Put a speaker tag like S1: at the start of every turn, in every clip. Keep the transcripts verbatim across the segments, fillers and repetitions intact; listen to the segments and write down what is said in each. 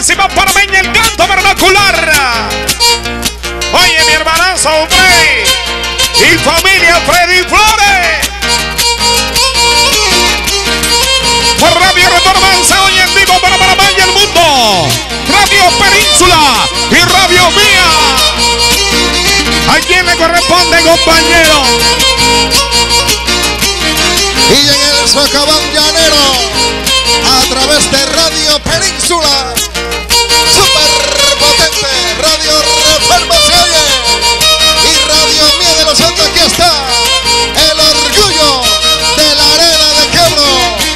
S1: décima panameña, el canto vernacular. Oye, mi hermanazo Freddy y familia Freddy Flores. Por Radio Reformanza, hoy en vivo para Panamá y el mundo. Radio Península y Radio Mía. ¿A quién le corresponde, compañero?
S2: Y en el socavón llanero, a través de Radio Península, super potente, Radio Reforma se oye, y Radio Mía de los Santos, aquí está, el orgullo de la arena de Quebro.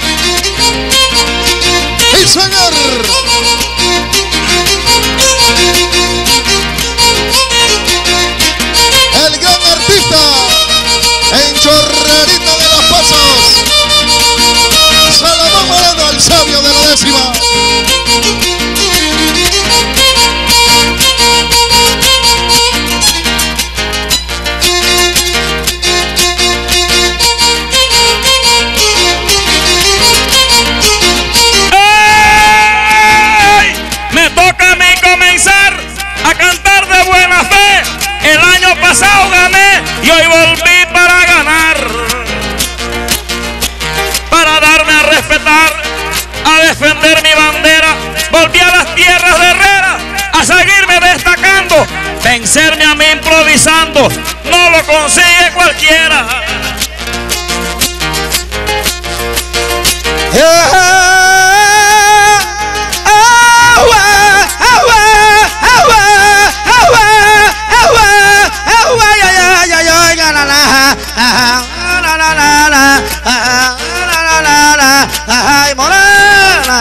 S2: ¡Sí, señor! El gran artista en Chorrerita de los Pasos, Salomón Moreno, el sabio de la décima.
S3: ¡Ey! Me toca a mí comenzar a cantar de buena fe. El año pasado gané y hoy volví para ganar, para darme a respetar, a defender mi bandera. Volví a las tierras de Herrera a seguirme destacando. Vencerme a mí improvisando no lo consigue cualquiera.
S4: Ay, morena.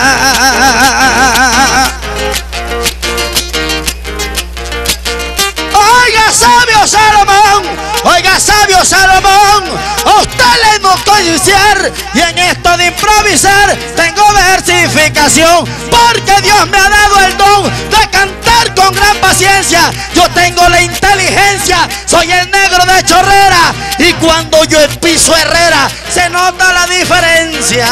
S4: Oiga, sabio Salomón, oiga, sabio Salomón, a usted le invocó iniciar, y en esto de improvisar tengo versificación, porque Dios me ha dado el don de cantar con gran paciencia. Yo tengo la inteligencia, soy el negro de Chorrera, y cuando yo piso Herrera se nota la diferencia.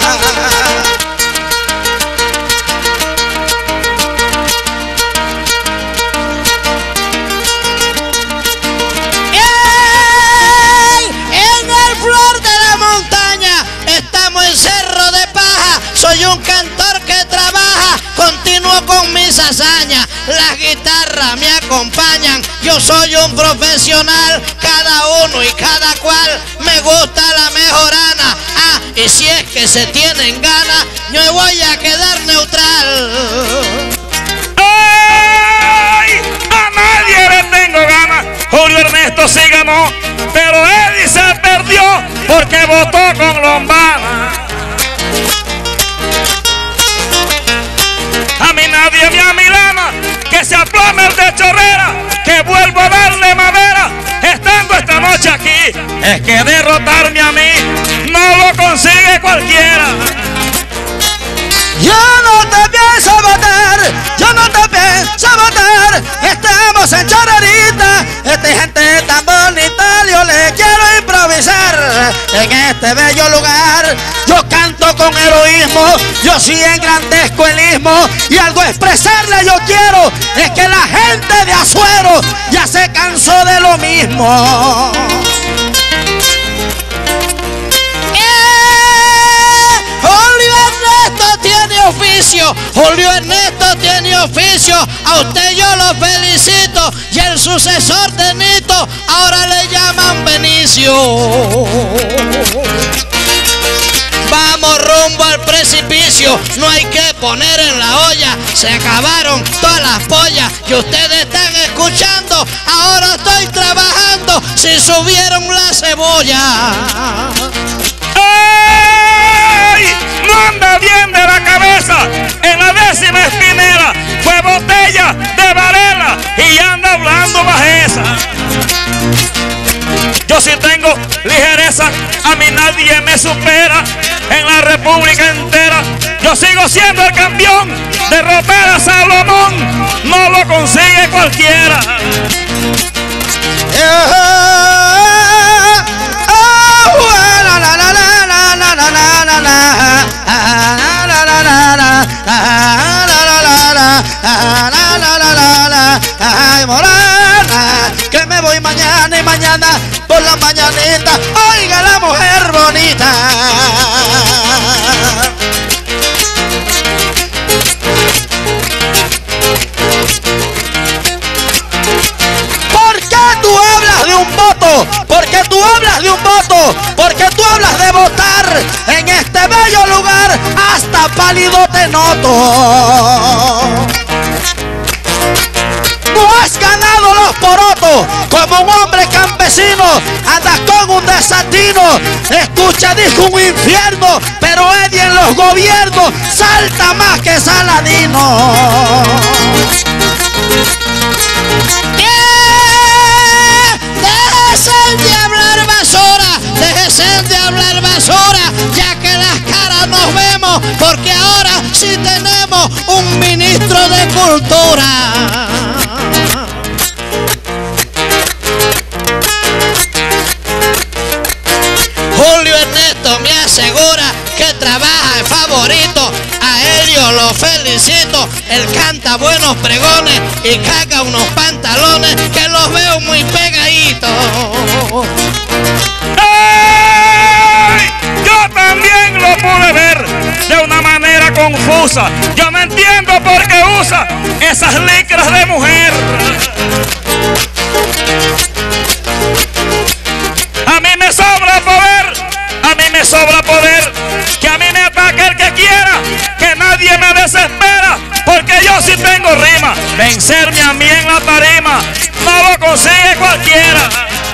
S4: Soy un cantor que trabaja, continúo con mis hazañas, las guitarras me acompañan, yo soy un profesional, cada uno y cada cual me gusta la mejorana. Ah, y si es que se tienen ganas, yo voy a quedar neutral.
S3: ¡Ay! A nadie le tengo ganas. Julio Ernesto sí ganó, pero Eddie se perdió porque votó con Lombana. A mí nadie me amilana, que se aplome el de Chorrera, que vuelvo a darle madera, estando esta noche aquí. Es que derrotarme a mí no lo consigue cualquiera.
S4: Yo no te pienso matar, yo no te pienso matar. Estamos en Chorrerita, esta gente tan bonita, yo le quiero improvisar en este bello lugar. Yo canto con heroísmo, yo sí engrandezco el istmo, y algo expresarle yo quiero, es que la gente de Azuero ya se cansó de lo mismo. Oficio, Julio Ernesto tiene oficio, a usted yo lo felicito, y el sucesor de Nito ahora le llaman Benicio. Vamos rumbo al precipicio, no hay que poner en la olla, se acabaron todas las pollas que ustedes están escuchando, ahora estoy trabajando, si subieron la cebolla.
S3: ¡Ay! No anda bien de la cabeza, en la décima espinera fue botella de Varela y anda hablando bajeza. Yo sí tengo ligereza, a mí nadie me supera, en la república entera yo sigo siendo el campeón, derrotar a Salomón no lo consigue cualquiera.
S4: la la la la la la, ay morena, que me voy mañana y mañana por la mañanita, oiga la mujer bonita. ¿Por qué tú hablas de un voto? ¿Por qué tú hablas de un voto? ¿Por qué tú hablas de votar en este bello lugar? Hasta pálido te noto. No has ganado los porotos como un hombre campesino, andas con un desatino. Escucha, dijo un infierno, pero Eddie en los gobiernos salta más que Saladino.
S5: Déjense de hablar basura, déjense de hablar basura, ya que las caras nos vemos, porque ahora sí tenemos un ministro de cultura. Julio Ernesto me asegura que trabaja el favorito. A Helio lo felicito. Él canta buenos pregones y caga unos pantalones que los veo muy pegaditos.
S3: ¡Ey! Yo también lo pude ver de una manera confusa. Yo no entiendo por qué usa esas licras de mujer. A mí me sobra poder, a mí me sobra poder, que a mí me ataque el que quiera, que nadie me desespera, porque yo sí tengo rima. Vencerme a mí en la tarima no lo consigue cualquiera.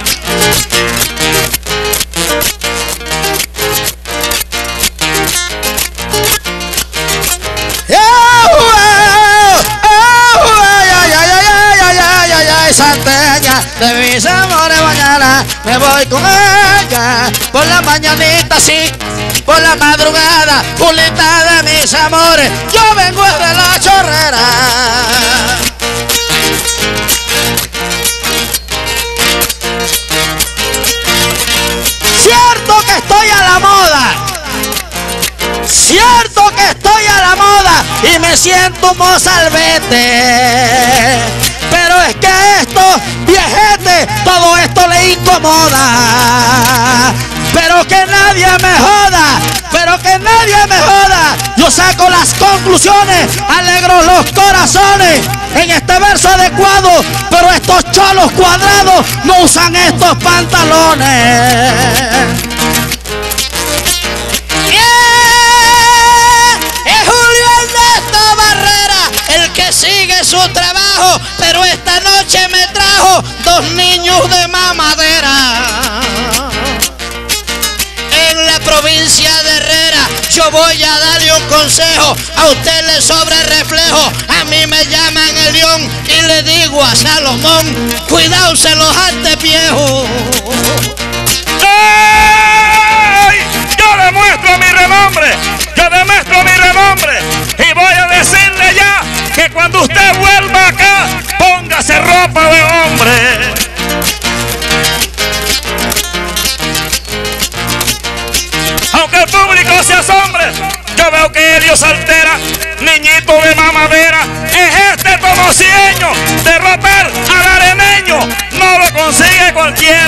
S4: Santeña de mis amores, mañana me voy con ella por la mañanita, sí, por la madrugada, Julita de mis amores, yo vengo de la chorrera. Cierto que estoy a la moda, cierto que estoy a la moda y me siento un mozalbete. Pero es que esto, viejete, todo esto le incomoda. Pero que nadie me joda, pero que nadie me joda. Yo saco las conclusiones, alegro los corazones en este verso adecuado. Pero estos cholos cuadrados no usan estos pantalones.
S5: Que sigue su trabajo, pero esta noche me trajo dos niños de mamadera. En la provincia de Herrera yo voy a darle un consejo, a usted le sobra el reflejo, a mí me llaman el león y le digo a Salomón, cuidado se los arte viejo.
S3: ¡Ey! Yo demuestro mi renombre, yo demuestro mi renombre y voy a decirle ya que cuando usted vuelva acá, póngase ropa de hombre. Aunque el público se asombre, yo veo que Helio se altera, niñito de mamadera, es este tomosieño, derrotar al areneño, no lo consigue cualquiera.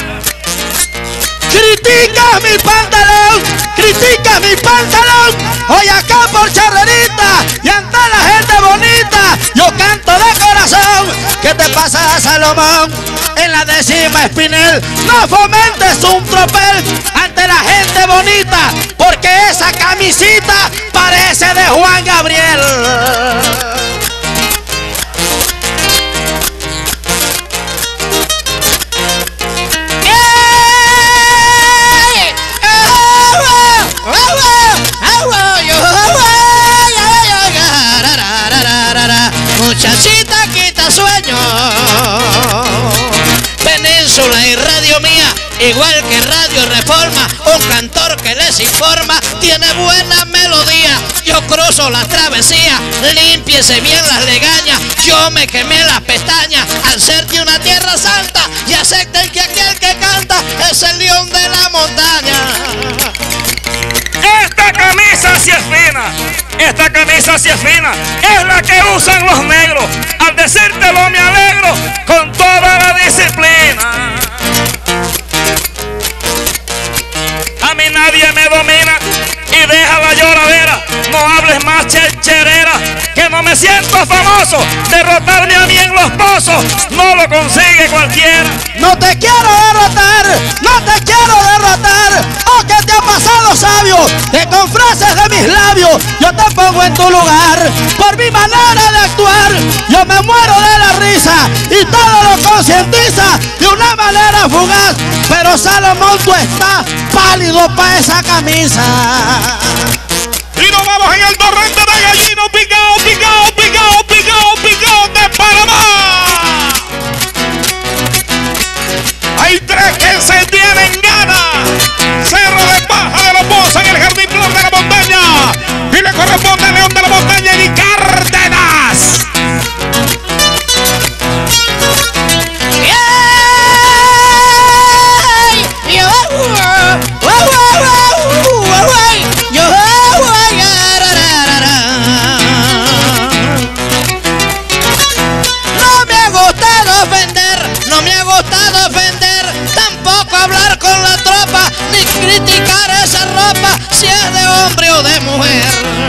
S4: Critica mi pantalón, critica mi pantalón. Hoy acá por charrerita y ante la gente bonita, yo canto de corazón. ¿Qué te pasa, Salomón? En la décima Espinel, no fomentes un tropel ante la gente bonita, porque esa camisita parece de Juan Gabriel.
S5: Muchachita quita sueño. Península y Radio Mía, igual que Radio Reforma, un cantor que les informa, tiene buena melodía. Yo cruzo la travesía, límpiese bien las legañas. Yo me quemé las pestañas al ser de una tierra santa, y acepten que aquel que canta es el león de la montaña.
S3: Esta camisa sí es fina, esta camisa sí es fina, es la que usan los negros. Al decírtelo me alegro con toda la disciplina. A mí nadie me domina y deja la lloradera. No hables más checherera, que no me siento famoso. Derrotarme a mí en los pozos no lo consigue cualquiera.
S4: No te quiero derrotar, no te quiero derrotar. Oh, ¿qué te ha pasado, sabio? Que con frases de mis labios yo te pongo en tu lugar. Por mi manera de actuar yo me muero de la risa y todo lo concientiza de una manera fugaz. Pero Salomón, tú estás pálido para esa camisa.
S1: Y nos vamos en el torrente de Gallino, picao, picao, picao, picao, picao de Panamá. Hay tres que se tienen ganas. Cerro de Paja de los Pozos en el Jardín Flor de la Montaña. Y le corresponde a León de la Montaña y Cárdenas.
S5: Criticar esa ropa si es de hombre o de mujer.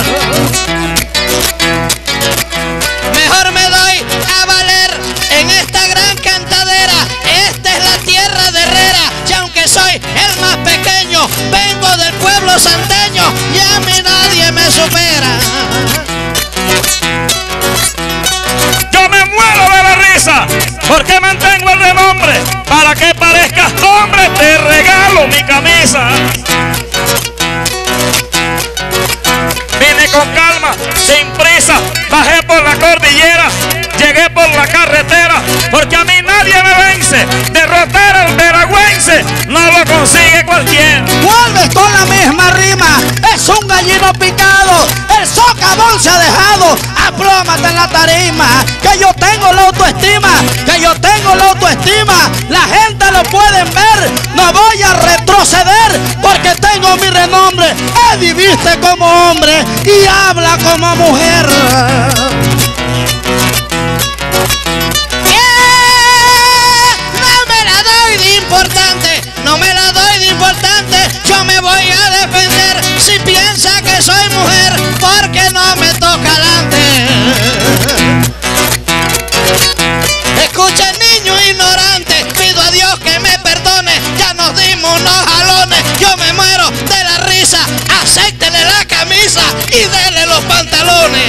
S5: Mejor me doy a valer en esta gran cantadera. Esta es la tierra de Herrera y aunque soy el más pequeño, vengo del pueblo santeño y a mí nadie me supera.
S3: Yo me muero de la risa porque mantengo el renombre. Para que parezcas hombre te regalo mi camisa. Vine con calma, sin prisa, bajé por la cordillera, llegué por la carretera, porque a mí nadie me vence. Derrotar al veragüense no lo consigue cualquiera.
S4: Vuelves con la misma rima, es un gallino picado, el socavón se ha dejado. Aplómate en la tarima, que yo tengo la autoestima, que yo tengo la autoestima. La gente lo pueden ver, no voy a retroceder porque tengo mi renombre. Eddie viste como hombre y habla como mujer.
S5: Importante, no me la doy de importante, yo me voy a defender si piensa que soy mujer, porque no me toca adelante. Escucha, niño ignorante, pido a Dios que me perdone, ya nos dimos unos jalones, yo me muero de la risa, acéptele la camisa y dele los pantalones.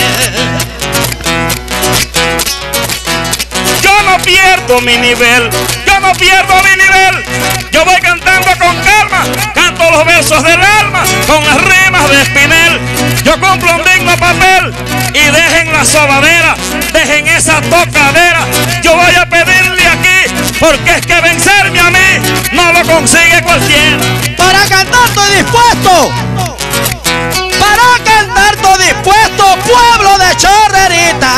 S3: Yo no pierdo mi nivel, yo no pierdo mi nivel. Yo voy cantando con calma, canto los versos del alma con las rimas de Espinel. Yo cumplo un digno papel y dejen la sobadera, dejen esa tocadera. Yo voy a pedirle aquí, porque es que vencerme a mí no lo consigue cualquiera.
S4: Para cantar estoy dispuesto, para cantar estoy dispuesto, pueblo de Chorrerita.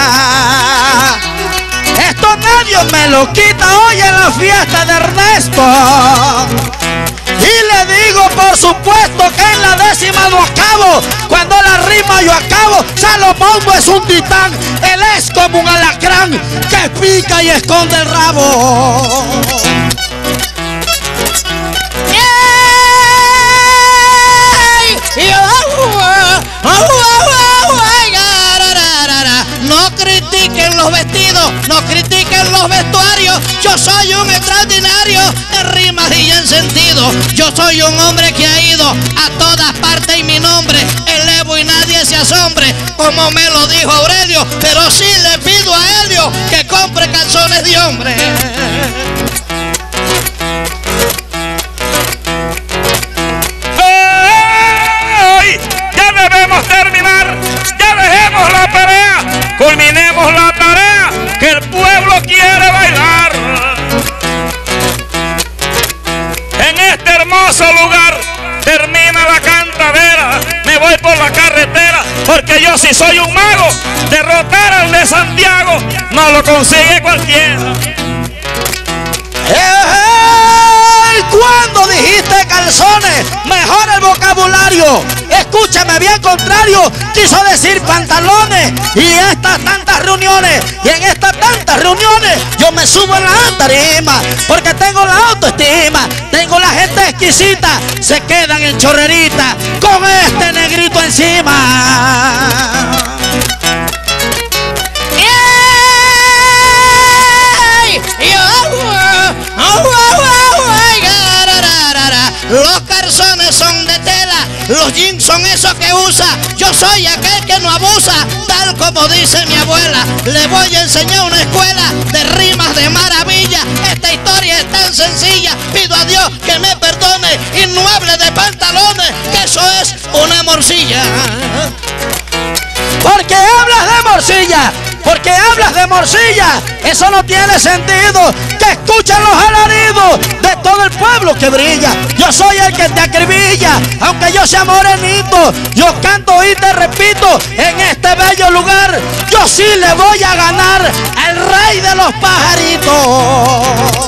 S4: Esto nadie me lo quita hoy en la fiesta de Ernesto. Y le digo por supuesto que en la décima no acabo. Cuando la rima yo acabo, Salomón no es un titán. Él es como un alacrán que pica y esconde el rabo.
S5: No critiquen los vestidos, no critiquen los vestuarios. Yo soy un extraordinario en rimas y en sentido. Yo soy un hombre que ha ido a todas partes y mi nombre elevo y nadie se asombre, como me lo dijo Aurelio. Pero sí le pido a Helio que compre calzones de hombre.
S3: ¡Ay! Ya debemos terminar, ya dejemos la pelea, culminemos la tarea que el pueblo quiere bailar. En este hermoso lugar termina la cantadera, me voy por la carretera porque yo sí soy un mago. Derrotar al de Santiago no lo consigue cualquiera.
S4: Hey, cuando dijiste calzón calzones, mejor el vocabulario. Escúchame bien, contrario, quiso decir pantalones. Y estas tantas reuniones, y en estas tantas reuniones, yo me subo en la tarima, porque tengo la autoestima, tengo la gente exquisita, se quedan en chorrerita con este negrito encima.
S5: Los calzones son de tela, los jeans son esos que usa. Yo soy aquel que no abusa, tal como dice mi abuela. Le voy a enseñar una escuela de rimas de maravilla. Esta historia es tan sencilla, pido a Dios que me perdone y no hable de pantalones, que eso es una morcilla.
S4: Porque hablas de morcilla, porque hablas de morcilla, eso no tiene sentido. Que escuchen los alaridos de todo el pueblo que brilla. Yo soy el que te acribilla, aunque yo sea morenito. Yo canto y te repito, en este bello lugar, yo sí le voy a ganar al rey de los pajaritos.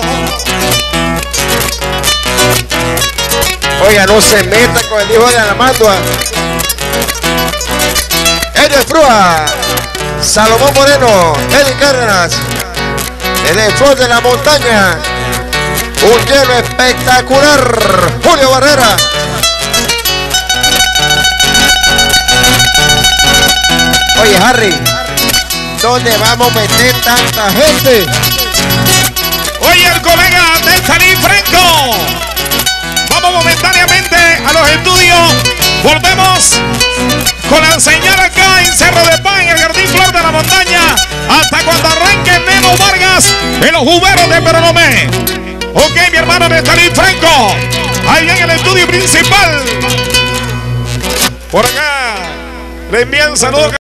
S6: Oiga, no se meta con el hijo de la matua. Eddie Frua, Salomón Moreno, Eddie Cárdenas, el Flor de la Montaña, un lleno espectacular, Julio Barrera. Oye, Harry, ¿dónde vamos a meter tanta gente?
S1: Oye, el colega Néstor Franco. Vamos momentáneamente a los estudios. Volvemos con la señal acá en Cerro de Paz, en el Jardín Flor de la Montaña, hasta cuando arranque Nemo Vargas en los juberos de Perolomé. Ok, mi hermano Néstor Franco, ahí en el estudio principal. Por acá le envían saludos.